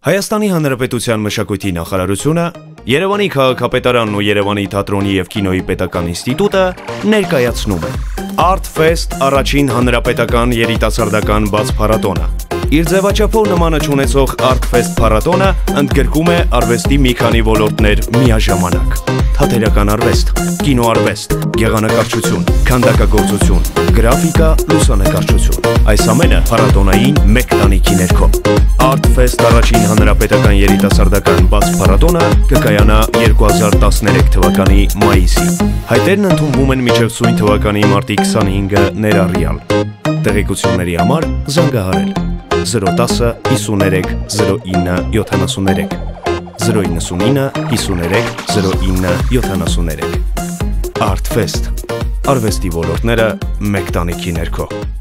Հայաստանի Հանրապետության մշակույթի նախարարությունը, Երևանի քաղաքապետարանն ու Երևանի թատրոնի և կինոյի պետական ինստիտուտը ներկայացնում է Artfest առաջին հանրապետական երիտասարդական բաց փառատոնը։ Իր ձևաչափով նմանը չունեցող Artfest փառատոնը ընդգրկում է արվեստի մի քանի ոլորտներ միաժամանակ՝ թատերական արվեստ, կինոարվեստ, գեղանկարչություն, քանդակագործություն, գրաֆիկա, լուսանկարչություն։ Այս ամենը փառատոնային մեկ տանիքի ներքո։ Artfest առաջին հանրապետական երիտասարդական բաց փառատոնը կկայանա 2013 թվականի մայիսին։ Հայտերն ընդունվում են մինչև սույն թվականի մարտի 25-ը ներառյալ։ Տեղեկությունների համար զանգահարել 010 53 09 73 099 53 09 73 Artfest արվեստի ոլորտները մեկ տանիքի ներքո։